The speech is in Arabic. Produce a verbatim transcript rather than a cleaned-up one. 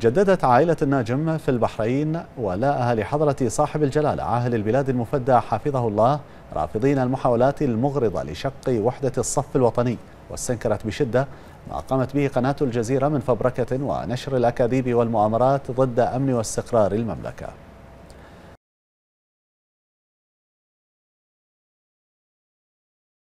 جددت عائلة الناجم في البحرين ولاءها لحضرة صاحب الجلالة عاهل البلاد المفدى حفظه الله، رافضين المحاولات المغرضة لشق وحدة الصف الوطني، واستنكرت بشدة ما قامت به قناة الجزيرة من فبركة ونشر الأكاذيب والمؤامرات ضد أمن واستقرار المملكة.